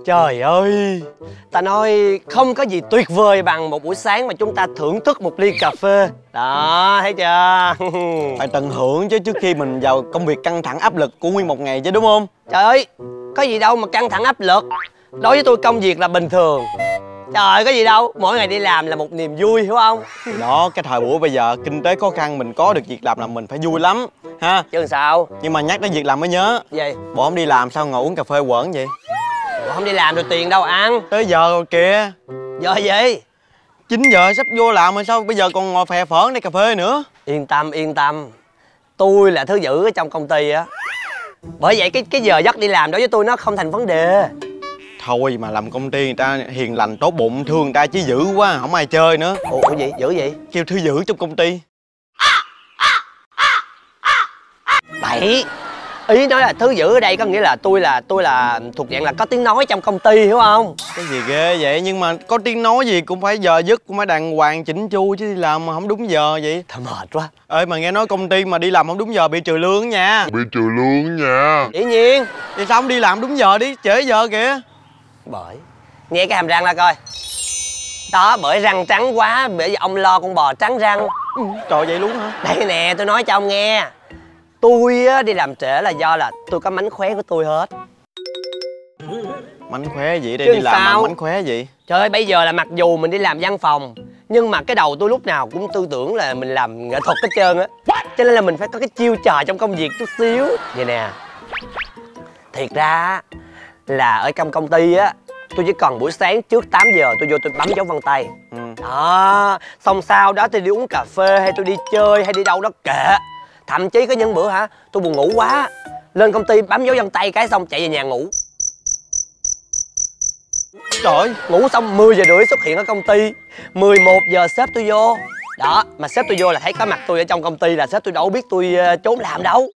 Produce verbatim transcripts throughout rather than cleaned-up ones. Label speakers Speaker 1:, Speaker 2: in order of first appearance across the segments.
Speaker 1: Trời ơi, ta nói không có gì tuyệt vời bằng một buổi sáng mà chúng ta thưởng thức một ly cà phê. Đó, thấy chưa?
Speaker 2: Phải tận hưởng chứ trước khi mình vào công việc căng thẳng áp lực của nguyên một ngày chứ, đúng không?
Speaker 1: Trời ơi, có gì đâu mà căng thẳng áp lực. Đối với tôi công việc là bình thường. Trời, có gì đâu, mỗi ngày đi làm là một niềm vui, hiểu không?
Speaker 2: Đó, cái thời buổi bây giờ kinh tế khó khăn, mình có được việc làm là mình phải vui lắm ha.
Speaker 1: Chứ làm sao?
Speaker 2: Nhưng mà nhắc đến việc làm mới nhớ.
Speaker 1: Gì?
Speaker 2: Bộ không đi làm sao ngồi uống cà phê quẩn vậy?
Speaker 1: Bộ không đi làm rồi tiền đâu ăn.
Speaker 2: Tới giờ rồi kìa.
Speaker 1: Giờ gì?
Speaker 2: chín giờ sắp vô làm rồi, sao bây giờ còn ngồi phè phỡn đây cà phê nữa?
Speaker 1: Yên tâm, yên tâm. Tôi là thứ giữ ở trong công ty á. Bởi vậy cái cái giờ giấc đi làm đối với tôi nó không thành vấn đề.
Speaker 2: Thôi mà làm công ty người ta hiền lành tốt bụng thương người ta chứ dữ quá không ai chơi nữa.
Speaker 1: Ủa, ủa gì? Giữ gì?
Speaker 2: Kêu thứ dữ trong công ty.
Speaker 1: Bậy. Ý nói là thứ dữ ở đây có nghĩa là tôi là tôi là thuộc dạng là có tiếng nói trong công ty, hiểu không?
Speaker 2: Cái gì ghê vậy? Nhưng mà có tiếng nói gì cũng phải giờ giấc cũng phải đàng hoàng chỉnh chu chứ, đi làm mà không đúng giờ vậy.
Speaker 1: Thôi mệt quá.
Speaker 2: Ê mà nghe nói công ty mà đi làm không đúng giờ bị trừ lương nha.
Speaker 3: Bị trừ lương nha.
Speaker 1: Dĩ nhiên.
Speaker 2: Thì sao không đi làm đúng giờ đi, trễ giờ kìa.
Speaker 1: Bởi nghe cái hàm răng ra coi. Đó, bởi răng trắng quá, bởi vì ông lo con bò trắng răng.
Speaker 2: Ừ, trời vậy luôn hả?
Speaker 1: Đây nè, tôi nói cho ông nghe. Tôi á, đi làm trễ là do là tôi có mánh khóe của tôi hết.
Speaker 2: Mánh khóe gì đây?
Speaker 1: Chứ
Speaker 2: đi làm
Speaker 1: sao?
Speaker 2: mà mánh khóe gì?
Speaker 1: Trời ơi, bây giờ là mặc dù mình đi làm văn phòng, nhưng mà cái đầu tôi lúc nào cũng tư tưởng là mình làm nghệ thuật hết trơn á. Cho nên là mình phải có cái chiêu trò trong công việc chút xíu. Vậy nè, thiệt ra là ở trong công ty á, tôi chỉ cần buổi sáng trước tám giờ tôi vô tôi bấm dấu vân tay.
Speaker 2: Ừ.
Speaker 1: Đó, xong sau đó tôi đi uống cà phê hay tôi đi chơi hay đi đâu đó kệ. Thậm chí có những bữa hả, tôi buồn ngủ quá, lên công ty bấm dấu vân tay cái xong chạy về nhà ngủ.
Speaker 2: Trời,
Speaker 1: Ngủ xong mười giờ rưỡi xuất hiện ở công ty, mười một giờ sếp tôi vô. Đó, mà sếp tôi vô là thấy có mặt tôi ở trong công ty là sếp tôi đâu biết tôi uh, trốn làm đâu.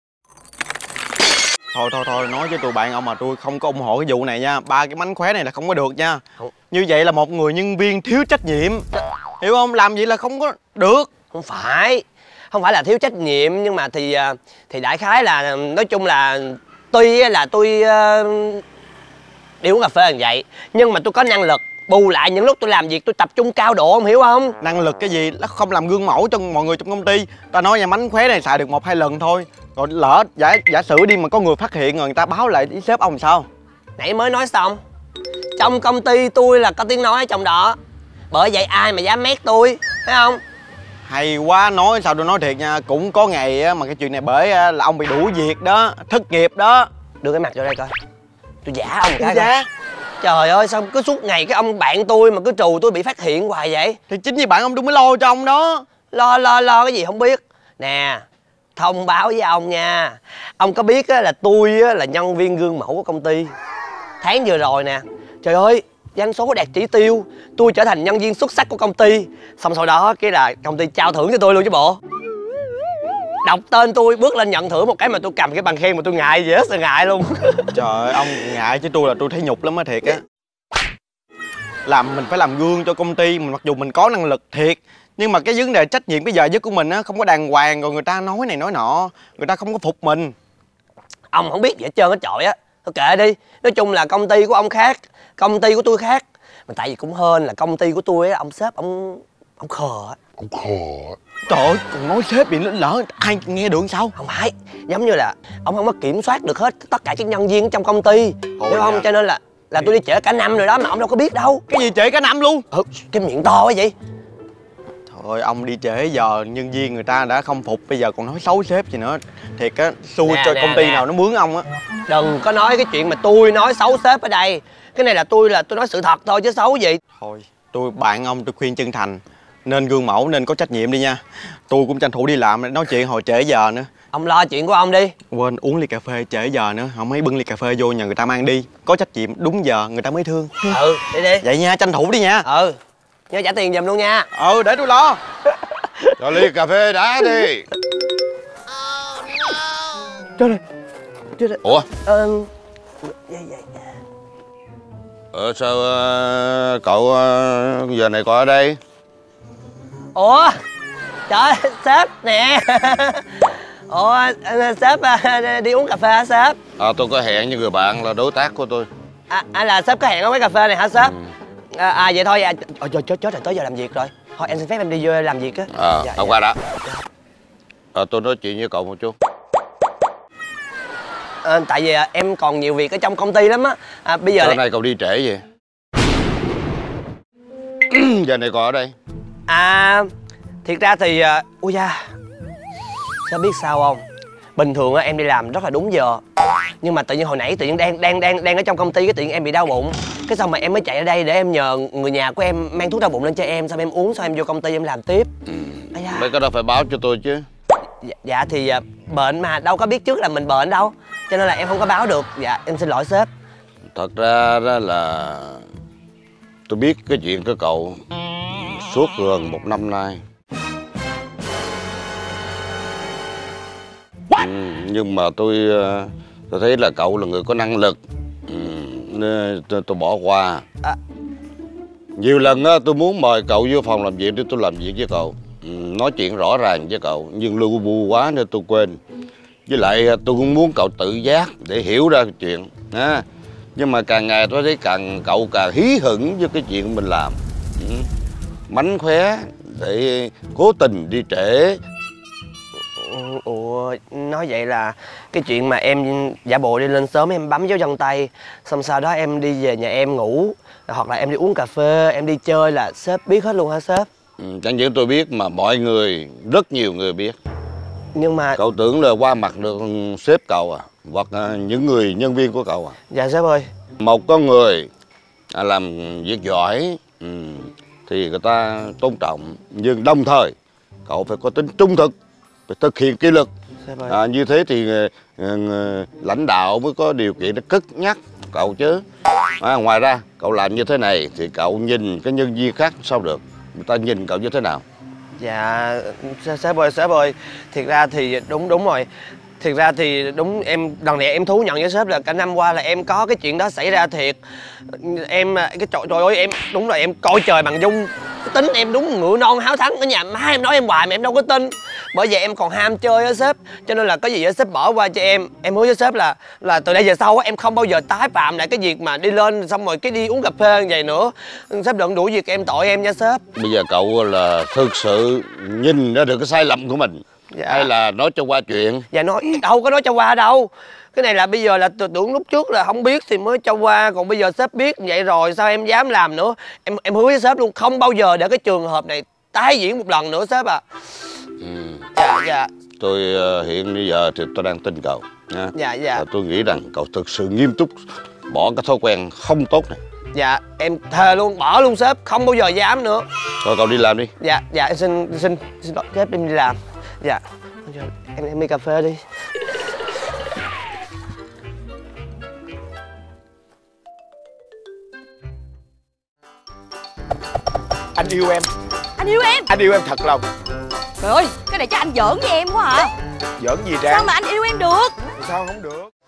Speaker 2: thôi thôi thôi nói với tụi bạn ông mà tôi không có ủng hộ cái vụ này nha. Ba cái mánh khóe này là không có được nha.
Speaker 1: Không.
Speaker 2: Như vậy là một người nhân viên thiếu trách nhiệm, hiểu không? Làm vậy là không có được.
Speaker 1: Không phải, không phải là thiếu trách nhiệm, nhưng mà thì uh, thì đại khái là nói chung là tuy là tôi uh, đi uống cà phê như vậy, nhưng mà tôi có năng lực. Bù lại những lúc tôi làm việc tôi tập trung cao độ, không hiểu không?
Speaker 2: Năng lực cái gì? Nó không làm gương mẫu cho mọi người trong công ty. Ta nói nha, mánh khóe này xài được một hai lần thôi. Rồi lỡ giả giả sử đi mà có người phát hiện rồi người ta báo lại với sếp ông sao?
Speaker 1: Nãy mới nói xong, trong công ty tôi là có tiếng nói ở trong đó. Bởi vậy ai mà dám mét tôi, thấy không?
Speaker 2: Hay quá, nói sao tôi nói thiệt nha. Cũng có ngày á, mà cái chuyện này bởi á, là ông bị đuổi việc đó, thất nghiệp đó.
Speaker 1: Đưa cái mặt vô đây coi. Tôi giả ông cái
Speaker 2: Dạ.
Speaker 1: coi. Trời ơi, sao cứ suốt ngày cái ông bạn tôi mà cứ trù tôi bị phát hiện hoài vậy?
Speaker 2: Thì chính vì bạn ông tôi mới lo cho ông đó.
Speaker 1: Lo lo lo cái gì không biết. Nè, thông báo với ông nha. Ông có biết á, là tôi á, là nhân viên gương mẫu của công ty. Tháng vừa rồi nè, trời ơi, doanh số đạt chỉ tiêu, tôi trở thành nhân viên xuất sắc của công ty. Xong sau đó cái là công ty trao thưởng cho tôi luôn chứ bộ. Đọc tên tôi bước lên nhận thưởng một cái mà tôi cầm cái bằng khen mà tôi ngại dễ sợ ngại luôn.
Speaker 2: Trời ơi, ông ngại chứ tôi là tôi thấy nhục lắm á, thiệt á. Làm mình phải làm gương cho công ty, mình mặc dù mình có năng lực thiệt, nhưng mà cái vấn đề trách nhiệm cái giờ giấc của mình á không có đàng hoàng, rồi người ta nói này nói nọ, người ta không có phục mình.
Speaker 1: Ông không biết gì hết trơn hết trọi á. Thôi kệ đi, nói chung là công ty của ông khác, công ty của tôi khác. Mà tại vì cũng hên là công ty của tôi á, ông sếp ông ông khờ á.
Speaker 3: Ông khờ.
Speaker 2: Trời ơi, còn nói sếp bị lỡ ai nghe được sao?
Speaker 1: Không phải, giống như là ông không có kiểm soát được hết tất cả các nhân viên trong công ty,
Speaker 2: Thôi
Speaker 1: hiểu không?
Speaker 2: nha.
Speaker 1: Cho nên là là tôi đi trễ cả năm rồi đó mà ông đâu có biết đâu.
Speaker 2: Cái gì trễ cả năm luôn?
Speaker 1: Ừ, cái miệng to quá vậy.
Speaker 2: Thôi ông đi trễ giờ nhân viên người ta đã không phục, bây giờ còn nói xấu sếp gì nữa. Thiệt á, xui
Speaker 1: Nè,
Speaker 2: cho
Speaker 1: nè,
Speaker 2: công ty
Speaker 1: nè.
Speaker 2: nào nó mướn ông á.
Speaker 1: Đừng có nói cái chuyện mà tôi nói xấu sếp ở đây. Cái này là tôi là tôi nói sự thật thôi chứ xấu gì.
Speaker 2: Thôi, tôi bạn ông tôi khuyên chân thành, nên gương mẫu, nên có trách nhiệm đi nha. Tôi cũng tranh thủ đi làm, nói chuyện hồi trễ giờ nữa.
Speaker 1: Ông lo chuyện của ông đi.
Speaker 2: Quên uống ly cà phê trễ giờ nữa, không mấy bưng ly cà phê vô nhà người ta mang đi. Có trách nhiệm đúng giờ người ta mới thương.
Speaker 1: Ừ, đi đi.
Speaker 2: Vậy nha, tranh thủ đi nha.
Speaker 1: Ừ, nhớ trả tiền giùm luôn nha.
Speaker 2: Ừ, để tôi lo.
Speaker 3: Cho ly cà phê đã đi.
Speaker 1: Trời ơi. Trời ơi.
Speaker 3: Ủa?
Speaker 1: Ờ... Vậy vậy.
Speaker 3: Ờ, sao uh, cậu uh, giờ này còn ở đây?
Speaker 1: Ủa? Trời ơi, sếp nè. Ủa, sếp đi uống cà phê hả sếp?
Speaker 3: À, tôi có hẹn với người bạn là đối tác của tôi.
Speaker 1: À, à là sếp có hẹn ở quán cà phê này hả sếp?
Speaker 3: Ừ.
Speaker 1: À, à vậy thôi à. Ôi trời, chết chết rồi, tới giờ làm việc rồi. Thôi em xin phép em đi vô làm việc á.
Speaker 3: Ờ,
Speaker 1: dạ,
Speaker 3: à,
Speaker 1: dạ.
Speaker 3: qua đã. Ờ, tôi nói chuyện với cậu một chút.
Speaker 1: À, tại vì à, em còn nhiều việc ở trong công ty lắm á. À, bây giờ
Speaker 3: Hôm
Speaker 1: lại...
Speaker 3: nay cậu đi trễ vậy? Giờ này còn ở đây?
Speaker 1: À, thiệt ra thì... À, ui da, sếp biết sao không? Bình thường á em đi làm rất là đúng giờ. Nhưng mà tự nhiên hồi nãy tự nhiên đang đang đang đang ở trong công ty cái tự nhiên em bị đau bụng. Cái xong mà em mới chạy ở đây để em nhờ người nhà của em mang thuốc đau bụng lên cho em, xong em uống, xong em vô công ty em làm tiếp.
Speaker 3: Ừ.
Speaker 1: Ây da.
Speaker 3: Mấy cái đó phải báo cho tôi chứ.
Speaker 1: Dạ, dạ thì à, bệnh mà đâu có biết trước là mình bệnh đâu, cho nên là em không có báo được. Dạ em xin lỗi sếp.
Speaker 3: Thật ra đó là tôi biết cái chuyện của cậu suốt gần một năm nay. Ừ, nhưng mà tôi tôi thấy là cậu là người có năng lực, ừ, nên tôi, tôi bỏ qua.
Speaker 1: À.
Speaker 3: Nhiều lần á, tôi muốn mời cậu vô phòng làm việc để tôi làm việc với cậu, ừ, nói chuyện rõ ràng với cậu, nhưng lu bu quá nên tôi quên. Với lại tôi cũng muốn cậu tự giác để hiểu ra cái chuyện à. Nhưng mà càng ngày tôi thấy càng cậu càng hí hửng với cái chuyện mình làm, ừ. Mánh khóe để cố tình đi trễ.
Speaker 1: Ủa, nói vậy là cái chuyện mà em giả bộ đi lên sớm em bấm dấu chân tay, xong sau đó em đi về nhà em ngủ, hoặc là em đi uống cà phê, em đi chơi là sếp biết hết luôn hả sếp?
Speaker 3: Ừ, chẳng những tôi biết mà mọi người, rất nhiều người biết.
Speaker 1: Nhưng mà...
Speaker 3: Cậu tưởng là qua mặt được sếp cậu à, hoặc là những người nhân viên của cậu à?
Speaker 1: Dạ sếp ơi.
Speaker 3: Một con người làm việc giỏi, ừ, thì người ta tôn trọng, nhưng đồng thời cậu phải có tính trung thực, phải thực hiện kỷ luật. À, như thế thì uh, uh, lãnh đạo mới có điều kiện để cất nhắc cậu chứ. À, ngoài ra cậu làm như thế này thì cậu nhìn cái nhân viên khác sao được, người ta nhìn cậu như thế nào?
Speaker 1: Dạ sếp ơi, sếp ơi, thiệt ra thì đúng đúng rồi. Thiệt ra thì đúng, em lần này em thú nhận với sếp là cả năm qua là em có cái chuyện đó xảy ra thiệt. Em cái trời, trời ơi em đúng là em coi trời bằng dung. Cái tính em đúng ngựa non háo thắng, ở nhà má em nói em hoài mà em đâu có tin. Bởi vậy em còn ham chơi á sếp, cho nên là có gì á sếp bỏ qua cho em. Em hứa với sếp là là từ đây về sau á em không bao giờ tái phạm lại cái việc mà đi lên xong rồi cái đi uống cà phê như vậy nữa. Sếp đừng đuổi việc em, tội em nha sếp.
Speaker 3: Bây giờ cậu là thực sự nhìn ra được cái sai lầm của mình, dạ, hay là nói cho qua chuyện?
Speaker 1: Dạ nói đâu có nói cho qua đâu. Cái này là bây giờ là tưởng lúc trước là không biết thì mới cho qua, còn bây giờ sếp biết vậy rồi sao em dám làm nữa. Em em hứa với sếp luôn không bao giờ để cái trường hợp này tái diễn một lần nữa sếp à.
Speaker 3: Ừ.
Speaker 1: Dạ dạ.
Speaker 3: Tôi uh, hiện bây giờ thì tôi đang tin cậu nha.
Speaker 1: Dạ dạ.
Speaker 3: Và tôi nghĩ rằng cậu thực sự nghiêm túc bỏ cái thói quen không tốt này.
Speaker 1: Dạ em thề luôn, bỏ luôn sếp, không bao giờ dám nữa.
Speaker 3: Thôi cậu đi làm đi.
Speaker 1: Dạ dạ em xin xin xin lỗi sếp, em đi làm. Dạ em em đi cà phê đi.
Speaker 2: Anh yêu em.
Speaker 4: Anh yêu em?
Speaker 2: Anh yêu em thật lòng.
Speaker 4: Trời ơi, cái này chắc anh giỡn với em quá à.
Speaker 2: Giỡn gì Trang?
Speaker 4: Sao mà anh yêu em được?
Speaker 2: Sao không được?